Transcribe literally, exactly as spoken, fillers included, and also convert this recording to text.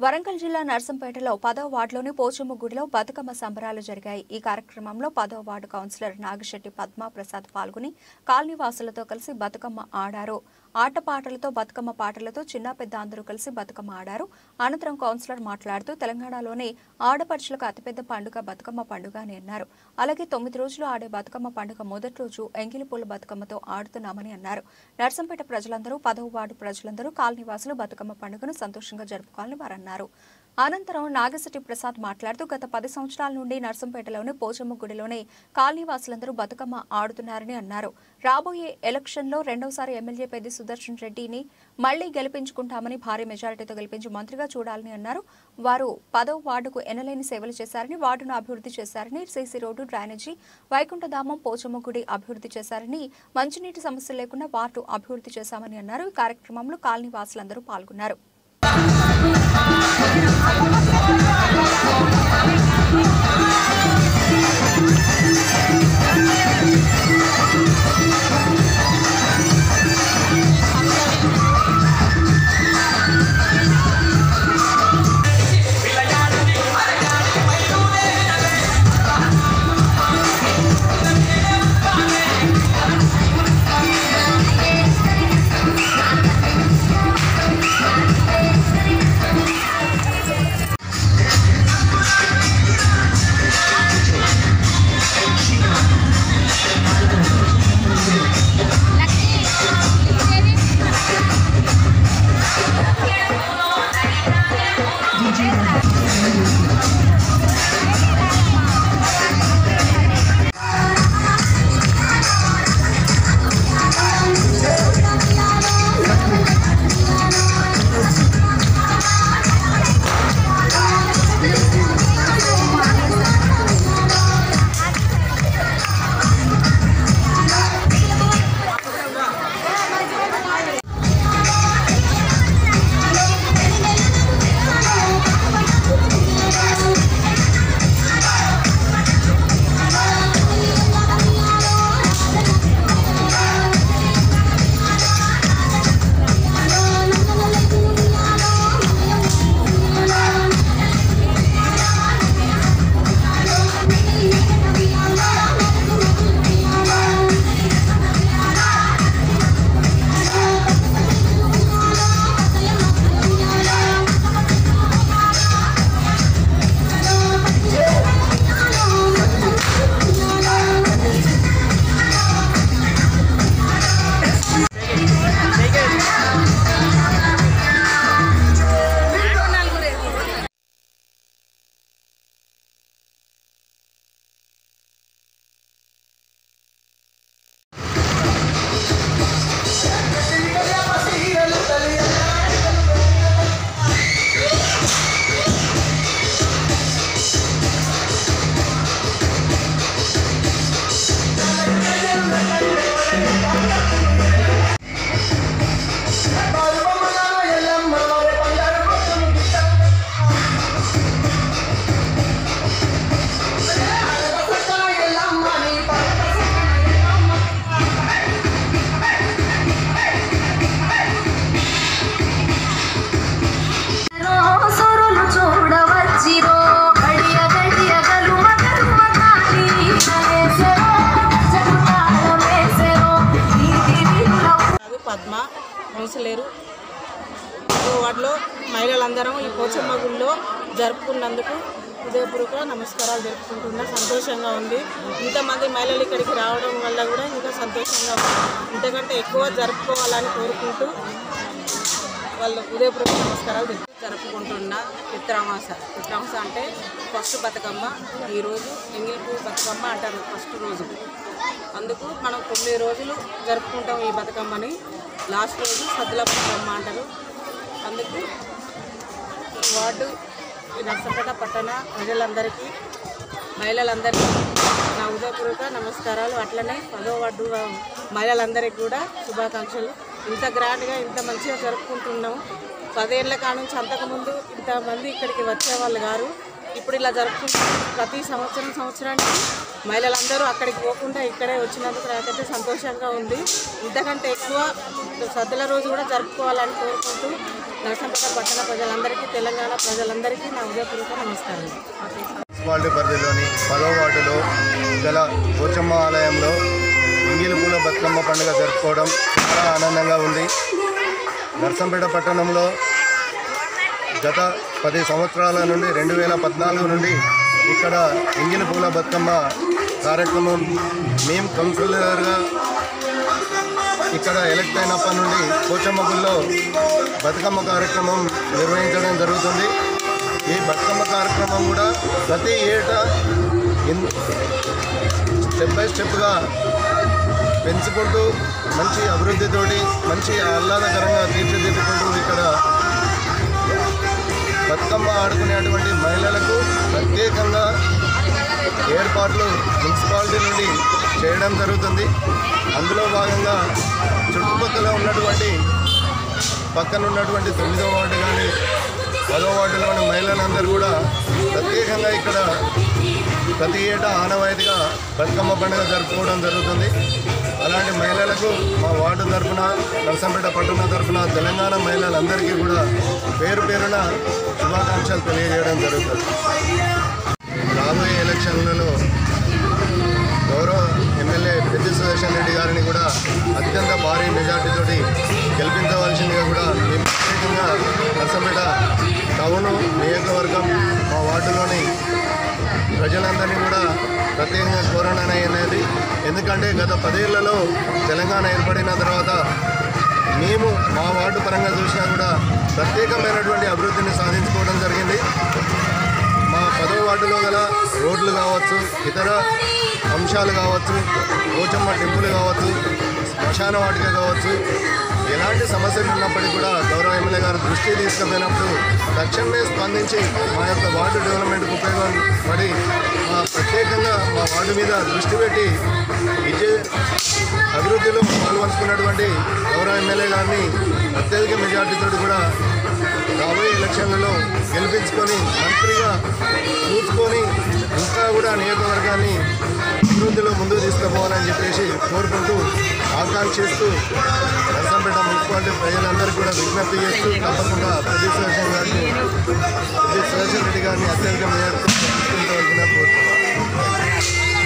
వరంగల్ జిల్లా నర్సంపేటలో పదవ వార్డులోని పోచమ్మ గుడిలో బతుకమ్మ సంబరాలు జరిగాయి. ఈ కార్యక్రమంలో పదవ వార్డు కౌన్సిలర్ నాగశెట్టి పద్మా ప్రసాద్ పాల్గొని కాలనీవాసులతో కలిసి బతుకమ్మ ఆడారు. ఆటపాటలతో బతుకమ్మ పాటలతో చిన్న పెద్ద అందరూ కలిసి బతుకమ్మ ఆడారు. అనంతరం కౌన్సిలర్ మాట్లాడుతూ తెలంగాణలోనే ఆడపడుచులకు అతిపెద్ద పండుగ బతుకమ్మ పండుగ అని అన్నారు. అలాగే తొమ్మిది రోజులు ఆడే బతుకమ్మ పండుగ మొదటి రోజు ఎంగిలిపూల బతుకమ్మతో ఆడుతున్నామని అన్నారు. నర్సంపేట ప్రజలందరూ పదవ వార్డు ప్రజలందరూ కాలనీవాసులు బతుకమ్మ పండుగను సంతోషంగా జరుపుకోవాలని వారన్నారు. అనంతరం నాగశెట్టి ప్రసాద్ మాట్లాడుతూ గత పది సంవత్సరాల నుండి నర్సంపేటలోని పోచమ్మ గుడిలోనే కాలనీవాసులందరూ బతుకమ్మ ఆడుతున్నారని అన్నారు. రాబోయే ఎలక్షన్లో రెండోసారి ఎమ్మెల్యే పెద్ది సుదర్శన్ రెడ్డిని మళ్లీ గెలిపించుకుంటామని భారీ మెజారిటీతో గెలిపించి మంత్రిగా చూడాలని అన్నారు. వారు పదవ వార్డుకు ఎనలేని సేవలు చేశారని, వార్డును అభివృద్ధి చేశారని, సీసీ రోడ్డు, డ్రైనేజీ, వైకుంఠధామం, పోచమ్మ గుడి అభివృద్ధి చేశారని, మంచినీటి సమస్య లేకుండా వార్డు అభివృద్ధి చేశామని అన్నారు. ఈ కార్యక్రమంలో కాలనీవాసులందరూ పాల్గొన్నారు. పద్మ కౌన్సిలరు వార్డులో మహిళలందరం ఈ పోచమ్మ గుడిలో జరుపుకున్నందుకు హృదయపూర్వక నమస్కారాలు జరుపుకుంటున్నా. సంతోషంగా ఉంది. ఇంతమంది మహిళలు ఇక్కడికి రావడం వల్ల కూడా ఇంకా సంతోషంగా ఉంది. ఇంతకంటే ఎక్కువ జరుపుకోవాలని కోరుకుంటూ వాళ్ళు హృదయపూర్వక నమస్కారాలు జరుపుకుంటున్నా. పిత్రామాస పిత్రామాస అంటే ఫస్ట్ బతుకమ్మ. ఈరోజు ఎంగిలిపూ బతుకమ్మ అంటారు ఫస్ట్ రోజు. అందుకు మనం తొమ్మిది రోజులు జరుపుకుంటాం ఈ బతుకమ్మని. లాస్ట్ రోజు సద్దుల బతుకమ్మ అంటారు. అందుకు వార్డు నర్సంపేట పట్టణ ప్రజలందరికీ, మహిళలందరికీ నా హృదయపూర్వక నమస్కారాలు. అట్లనే పదో వార్డు మహిళలందరికీ కూడా శుభాకాంక్షలు. ఇంత గ్రాండ్గా ఇంత మంచిగా జరుపుకుంటున్నాము. పదేళ్ల కానుంచి అంతకుముందు ఇంతమంది ఇక్కడికి వచ్చేవాళ్ళు గారు. ఇప్పుడు ఇలా జరుపుకుంటున్నాం. ప్రతి సంవత్సరం సంవత్సరానికి మహిళలందరూ అక్కడికి పోకుండా ఇక్కడే వచ్చినందుకు నాకైతే సంతోషంగా ఉంది. ఇంతకంటే ఎక్కువ సద్దుల రోజు కూడా జరుపుకోవాలని కోరుకుంటూ నరసంపేట పట్టణ ప్రజలందరికీ, తెలంగాణ ప్రజలందరికీ నా హృదయపూర్వక నమస్కారం. మున్సిపాలిటీ పరిధిలోని పదో వార్డులో గల పోచమ్మ ఆలయంలో ఇంగిలి పూల బతుకమ్మ పండుగ జరుపుకోవడం చాలా ఆనందంగా ఉంది. నరసంపేట పట్టణంలో గత పది సంవత్సరాల నుండి రెండు వేల పద్నాలుగు నుండి ఇక్కడ ఇంగిలి పూల బతుకమ్మ కార్యక్రమం మేము కౌన్సిలర్గా ఇక్కడ ఎలక్ట్ అయినప్పటి నుండి పోచమ్మ గుళ్ళో బతుకమ్మ కార్యక్రమం నిర్వహించడం జరుగుతుంది. ఈ బతుకమ్మ కార్యక్రమం కూడా ప్రతి ఏటా స్టెప్ బై స్టెప్గా పెంచుకుంటూ మంచి అభివృద్ధితోటి మంచి ఆహ్లాదకరంగా తీర్చిదిద్దుకుంటూ ఇక్కడ బతుకమ్మ ఆడుకునేటువంటి మహిళలకు ప్రత్యేకంగా ఏర్పాట్లు మున్సిపాలిటీ నుండి చేయడం జరుగుతుంది. అందులో భాగంగా చుట్టుపక్కల ఉన్నటువంటి పక్కన ఉన్నటువంటి తొమ్మిదో వార్డు కానీ పదో వార్డులోని మహిళలందరూ కూడా ప్రత్యేకంగా ఇక్కడ ప్రతి ఏటా ఆనవాయితీగా బతుకమ్మ పండుగ జరుపుకోవడం జరుగుతుంది. అలాంటి మహిళలకు మా వార్డు తరఫున, నరసంపేట పట్టణ తరఫున, తెలంగాణ మహిళలందరికీ కూడా పేరు పేరున శుభాకాంక్షలు తెలియజేయడం జరుగుతుంది. రాబోయే ఎలక్షన్లలో గౌరవ ఎమ్మెల్యే పెద్ది సుదర్శన్ రెడ్డి గారిని కూడా అత్యంత భారీ మెజార్టీతోటి గెలిపించవలసిందిగా కూడా మేము ప్రత్యేకంగా నరసంపేట టౌన్ నియోజకవర్గం మా వార్డులోని ప్రజలందరినీ కూడా ప్రత్యేకంగా కోరననేది. ఎందుకంటే గత పదేళ్లలో తెలంగాణ ఏర్పడిన తర్వాత మేము మా వార్డు పరంగా చూసినా కూడా ప్రత్యేకమైనటువంటి అభివృద్ధిని సాధించుకోవడం జరిగింది. మా పదో వార్డులో గల రోడ్లు కావచ్చు, ఇతర అంశాలు కావచ్చు, పోచమ్మ టెంపుల్ కావచ్చు, శ్మశాన వాటిక కావచ్చు, ఎలాంటి సమస్యలు ఉన్నప్పటికీ కూడా గౌరవ ఎమ్మెల్యే గారు దృష్టి తీసుకుపోయినప్పుడు తక్షణమే స్పందించి మా యొక్క వార్డు డెవలప్మెంట్కి ఉపయోగపడి మా ప్రత్యేకంగా మా వార్డు మీద దృష్టి పెట్టి విజయ అభివృద్ధిలో పాల్పంచుకున్నటువంటి గౌరవ ఎమ్మెల్యే గారిని అత్యధిక మెజార్టీతో కూడా రాబోయే ఎలక్షన్లలో గెలిపించుకొని మంత్రిగా చూసుకొని ఇంకా కూడా నియోజకవర్గాన్ని అభివృద్ధిలో ముందుకు తీసుకుపోవాలని చెప్పేసి కోరుకుంటూ ఆకాంక్షిస్తూ నరసంపేట మున్సిపాలిటీ ప్రజలందరికీ కూడా విజ్ఞప్తి చేస్తూ తప్పకుండా పెద్ది సుదర్శన్ గారిని పెద్ది సుదర్శన్ రెడ్డి గారిని అత్యధిక మెజార్టీతో కోరుతున్నాను.